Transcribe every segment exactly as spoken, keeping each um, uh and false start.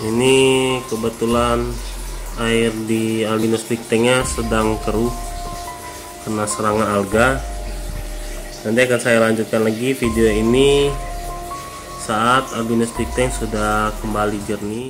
Ini kebetulan air di Albinus Big Tank-nya sedang keruh kena serangan alga. Nanti akan saya lanjutkan lagi video ini saat Albinus Big Tank sudah kembali jernih.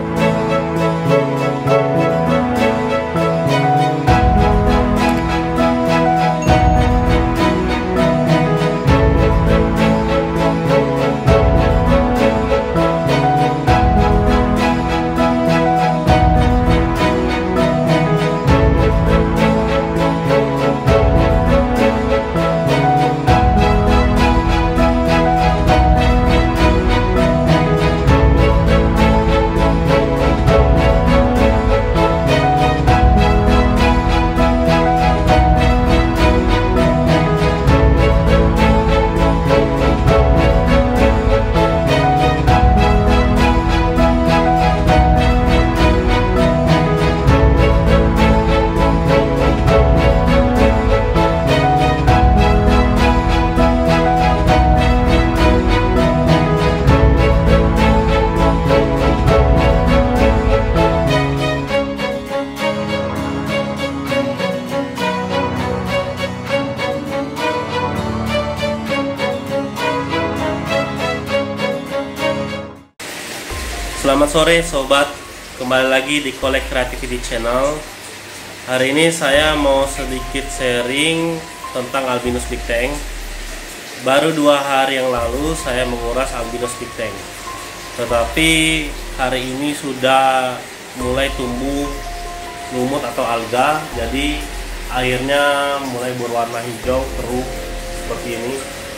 Selamat sore sobat, kembali lagi di Collect Creativity Channel. Hari ini saya mau sedikit sharing tentang Albinus Big Tank. Baru dua hari yang lalu saya menguras Albinus Big Tank, tetapi hari ini sudah mulai tumbuh lumut atau alga. Jadi airnya mulai berwarna hijau keruh seperti ini.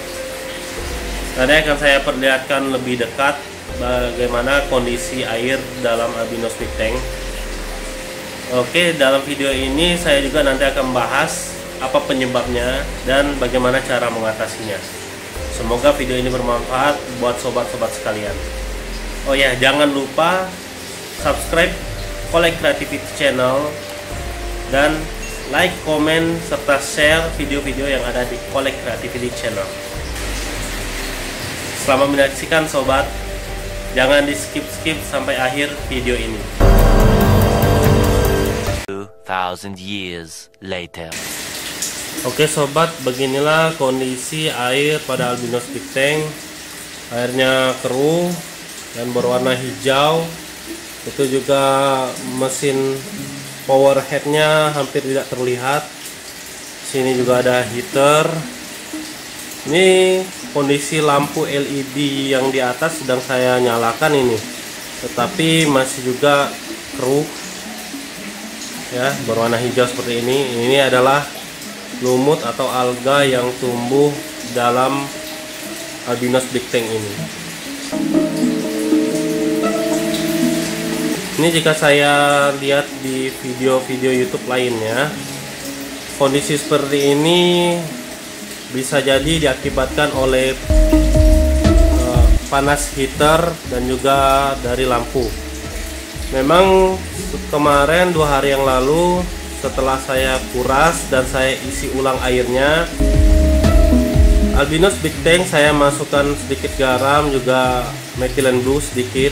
Nanti akan saya perlihatkan lebih dekat bagaimana kondisi air dalam Albinus Big Tank. Oke, dalam video ini saya juga nanti akan bahas apa penyebabnya dan bagaimana cara mengatasinya. Semoga video ini bermanfaat buat sobat-sobat sekalian. Oh ya, jangan lupa subscribe Collect Creativity Channel dan like, komen, serta share video-video yang ada di Collect Creativity Channel. Selamat menyaksikan sobat. Jangan di skip-skip sampai akhir video ini. two thousand years later. Oke sobat, beginilah kondisi air pada Albinus Big Tank. Airnya keruh dan berwarna hijau. Itu juga mesin power headnya hampir tidak terlihat. Sini juga ada heater. Ini kondisi lampu L E D yang di atas sedang saya nyalakan ini, tetapi masih juga keruh ya, berwarna hijau seperti ini. Ini adalah lumut atau alga yang tumbuh dalam Albinus Big Tank ini. Ini jika saya lihat di video-video YouTube lainnya, kondisi seperti ini bisa jadi diakibatkan oleh uh, panas heater dan juga dari lampu. Memang kemarin dua hari yang lalu setelah saya kuras dan saya isi ulang airnya, Albinus Big Tank saya masukkan sedikit garam, juga methylene blue sedikit.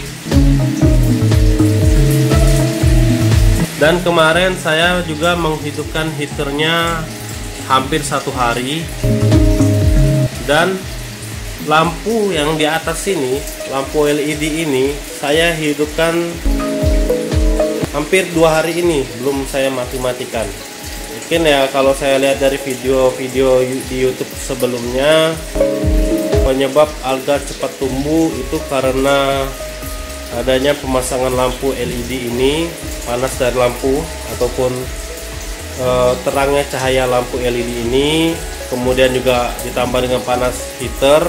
Dan kemarin saya juga menghidupkan heaternya hampir satu hari, dan lampu yang di atas sini, lampu L E D ini saya hidupkan hampir dua hari ini, belum saya mati-matikan. Mungkin ya kalau saya lihat dari video-video di YouTube sebelumnya, penyebab alga cepat tumbuh itu karena adanya pemasangan lampu L E D ini, panas dari lampu ataupun terangnya cahaya lampu L E D ini, kemudian juga ditambah dengan panas heater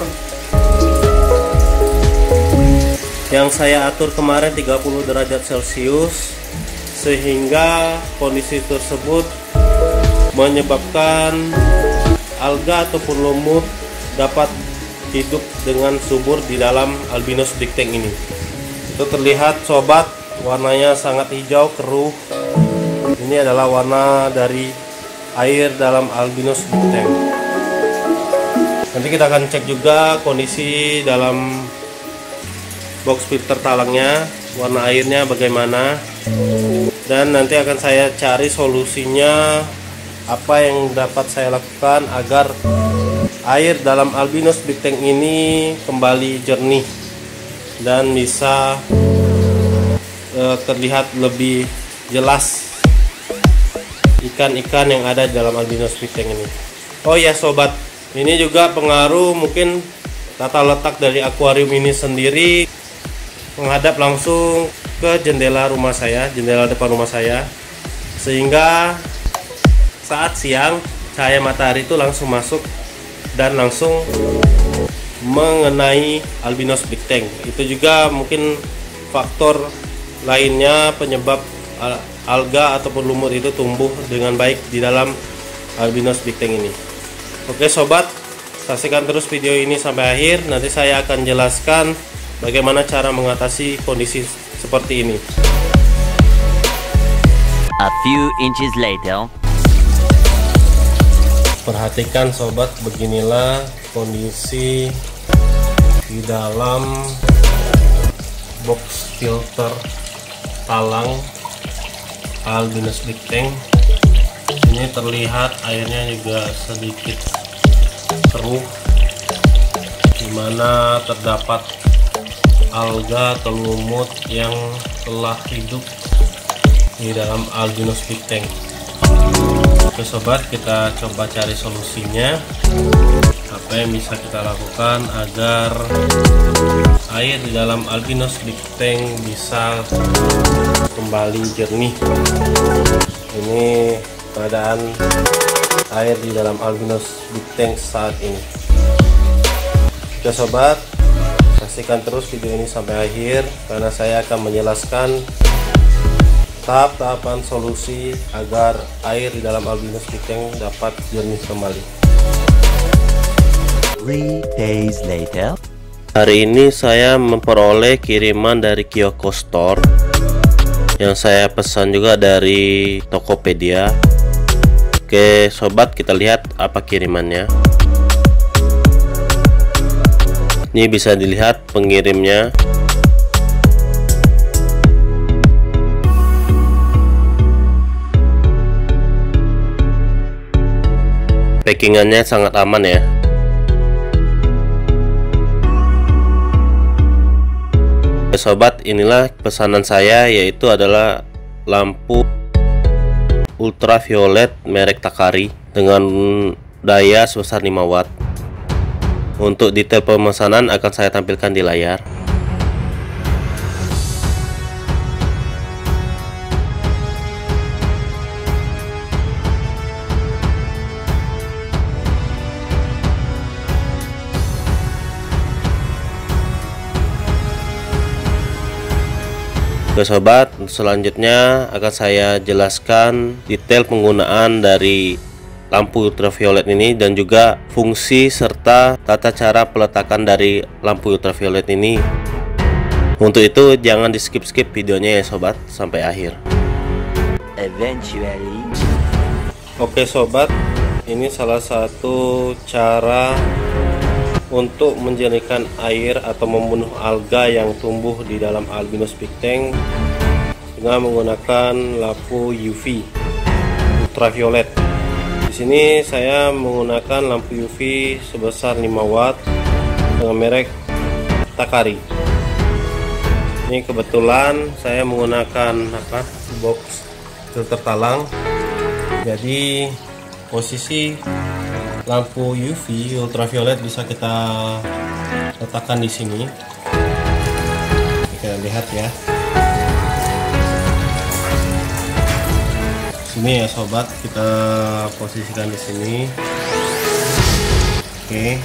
yang saya atur kemarin tiga puluh derajat Celcius, sehingga kondisi tersebut menyebabkan alga ataupun lumut dapat hidup dengan subur di dalam Albinus Big Tank ini. Itu terlihat sobat, warnanya sangat hijau keruh. Ini adalah warna dari air dalam Albinus Big Tank. Nanti kita akan cek juga kondisi dalam box filter talangnya, warna airnya bagaimana, dan nanti akan saya cari solusinya apa yang dapat saya lakukan agar air dalam Albinos Big Tank ini kembali jernih dan bisa uh, terlihat lebih jelas ikan-ikan yang ada di dalam Albinos Big Tank ini. Oh ya sobat, ini juga pengaruh mungkin tata letak dari akuarium ini sendiri menghadap langsung ke jendela rumah saya, jendela depan rumah saya, sehingga saat siang cahaya matahari itu langsung masuk dan langsung mengenai Albinos Big Tank. Itu juga mungkin faktor lainnya penyebab alga ataupun lumut itu tumbuh dengan baik di dalam Albinos Big Tank ini. Oke sobat, saksikan terus video ini sampai akhir. Nanti saya akan jelaskan bagaimana cara mengatasi kondisi seperti ini. A few inches later. Perhatikan sobat, beginilah kondisi di dalam box filter talang Albinos Big Tank. Ini terlihat airnya juga sedikit keruh, dimana terdapat alga atau lumut yang telah hidup di dalam Albinos Big Tank. Oke sobat, kita coba cari solusinya. Apa yang bisa kita lakukan agar air di dalam Albinos Big Tank bisa kembali jernih. Ini keadaan air di dalam Albinos Big Tank saat ini. Oke sobat, saksikan terus video ini sampai akhir karena saya akan menjelaskan tahap-tahapan solusi agar air di dalam Albinos Big Tank dapat jernih kembali. Three days later. Hari ini saya memperoleh kiriman dari Kyoko Store yang saya pesan juga dari Tokopedia. Oke sobat, kita lihat apa kirimannya. Ini bisa dilihat pengirimnya. Packingannya sangat aman ya. Sobat, inilah pesanan saya, yaitu adalah lampu ultraviolet merek Takari dengan daya sebesar lima watt. Untuk detail pemesanan akan saya tampilkan di layar. Oke sobat, selanjutnya akan saya jelaskan detail penggunaan dari lampu ultraviolet ini dan juga fungsi serta tata cara peletakan dari lampu ultraviolet ini. Untuk itu jangan di skip-skip videonya ya sobat sampai akhir. Eventually. Oke sobat, ini salah satu cara untuk menjernihkan air atau membunuh alga yang tumbuh di dalam Albinos Big Tank dengan menggunakan lampu U V ultraviolet. Di sini saya menggunakan lampu U V sebesar lima watt dengan merek Takari. Ini kebetulan saya menggunakan apa box filter talang. Jadi posisi lampu U V ultraviolet bisa kita letakkan di sini. Kita lihat ya. Sini ya sobat, kita posisikan di sini. Oke.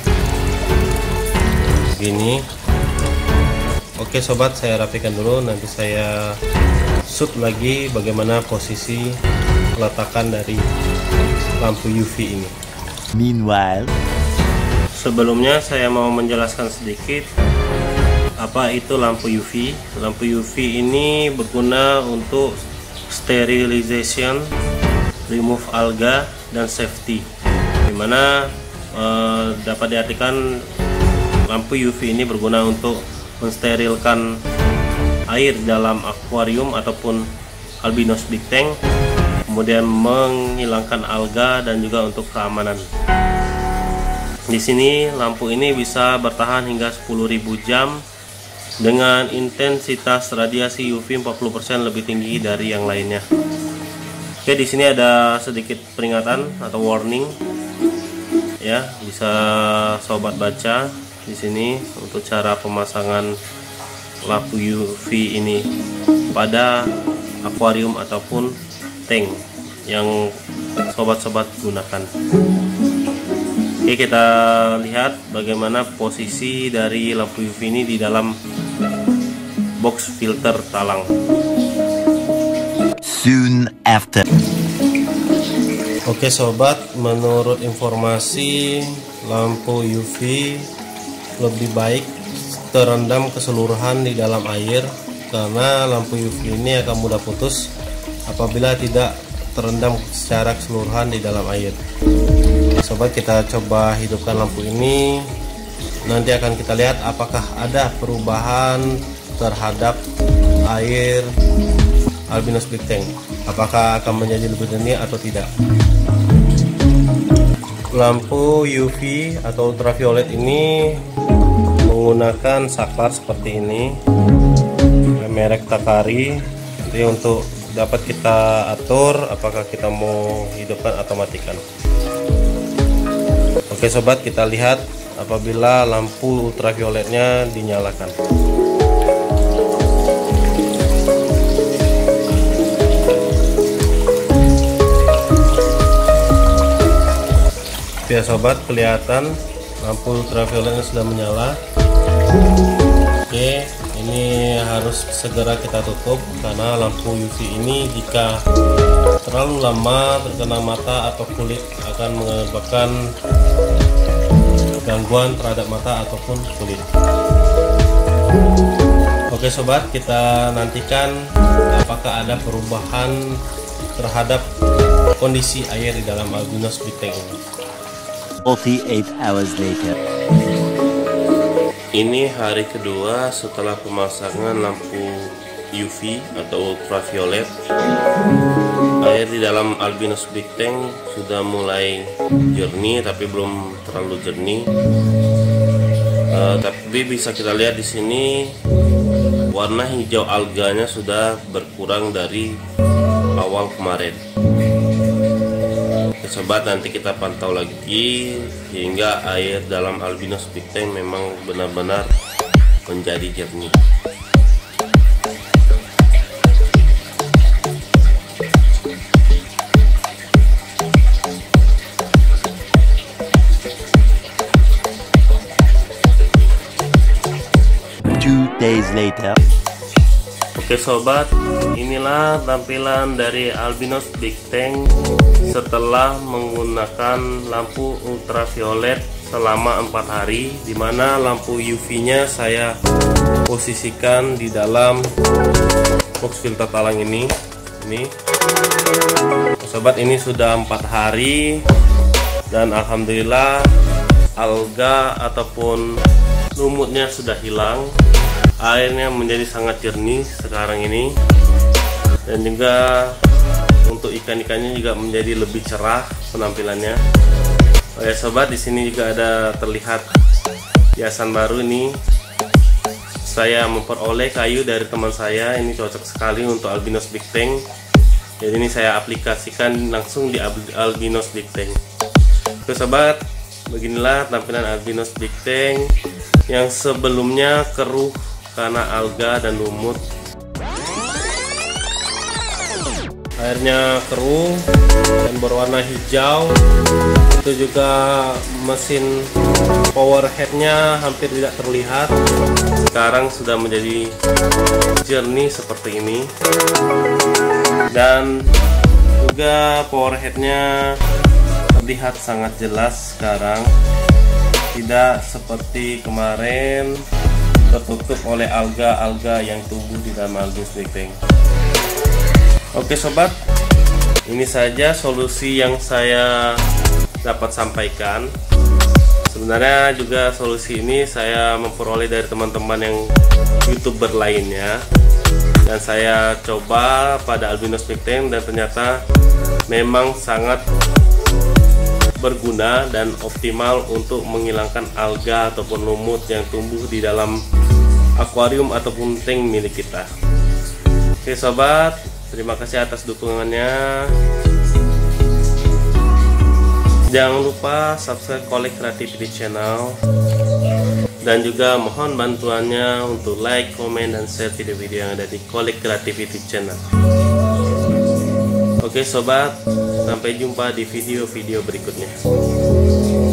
Begini. Oke sobat, saya rapikan dulu, nanti saya shoot lagi bagaimana posisi peletakan dari lampu U V ini. Meanwhile, sebelumnya saya mau menjelaskan sedikit apa itu lampu U V. Lampu U V ini berguna untuk sterilization, remove alga, dan safety, dimana eh, dapat diartikan lampu U V ini berguna untuk mensterilkan air dalam akuarium ataupun albinos big tank, kemudian menghilangkan alga dan juga untuk keamanan. Di sini lampu ini bisa bertahan hingga sepuluh ribu jam dengan intensitas radiasi U V empat puluh persen lebih tinggi dari yang lainnya. Oke, di sini ada sedikit peringatan atau warning. Ya, bisa sobat baca di sini untuk cara pemasangan lampu U V ini pada akuarium ataupun tank yang sobat-sobat gunakan. Oke, kita lihat bagaimana posisi dari lampu U V ini di dalam box filter talang. Soon after. Oke sobat, menurut informasi lampu U V lebih baik terendam keseluruhan di dalam air karena lampu U V ini akan mudah putus apabila tidak terendam secara keseluruhan di dalam air. Sobat, kita coba hidupkan lampu ini. Nanti akan kita lihat apakah ada perubahan terhadap air albinos big tank, apakah akan menjadi lebih jernih atau tidak. Lampu U V atau ultraviolet ini menggunakan saklar seperti ini, merek Takari. Jadi untuk dapat kita atur apakah kita mau hidupkan atau matikan. Oke sobat, kita lihat apabila lampu ultravioletnya dinyalakan. Ya sobat, kelihatan lampu ultravioletnya sudah menyala. Oke, ini harus segera kita tutup karena lampu U V ini jika terlalu lama terkena mata atau kulit akan menyebabkan gangguan terhadap mata ataupun kulit. Oke sobat, kita nantikan apakah ada perubahan terhadap kondisi air di dalam albinos big tank ini. forty-eight hours later. Ini hari kedua setelah pemasangan lampu U V atau ultraviolet. Air di dalam albinos big tank sudah mulai jernih, tapi belum terlalu jernih. Uh, tapi bisa kita lihat di sini warna hijau alganya sudah berkurang dari awal kemarin. Sobat, nanti kita pantau lagi hingga air dalam albinos big tank memang benar-benar menjadi jernih. Two days later. Oke sobat, inilah tampilan dari albinos big tank setelah menggunakan lampu ultraviolet selama empat hari, dimana lampu U V-nya saya posisikan di dalam box filter talang ini. Ini, sobat, ini sudah empat hari dan alhamdulillah alga ataupun lumutnya sudah hilang. Airnya menjadi sangat jernih sekarang ini, dan juga untuk ikan-ikannya juga menjadi lebih cerah penampilannya. Oh ya sobat, di sini juga ada terlihat hiasan baru ini. Saya memperoleh kayu dari teman saya, ini cocok sekali untuk albinos big tank. Jadi ini saya aplikasikan langsung di albinos big tank. Oke sobat, beginilah tampilan albinos big tank yang sebelumnya keruh karena alga dan lumut. Airnya keruh dan berwarna hijau. Itu juga mesin power headnya hampir tidak terlihat. Sekarang sudah menjadi jernih seperti ini. Dan juga power headnya terlihat sangat jelas sekarang, tidak seperti kemarin tertutup oleh alga-alga yang tumbuh di dalam albinos big tank. Oke sobat, ini saja solusi yang saya dapat sampaikan. Sebenarnya juga solusi ini saya memperoleh dari teman-teman yang YouTuber lainnya, dan saya coba pada Albinos Big Tank dan ternyata memang sangat berguna dan optimal untuk menghilangkan alga ataupun lumut yang tumbuh di dalam akuarium ataupun tank milik kita. Oke sobat, terima kasih atas dukungannya. Jangan lupa subscribe Kolek Creativity Channel, dan juga mohon bantuannya untuk like, komen, dan share video-video yang ada di Kolek Creativity Channel. Oke sobat, sampai jumpa di video-video berikutnya.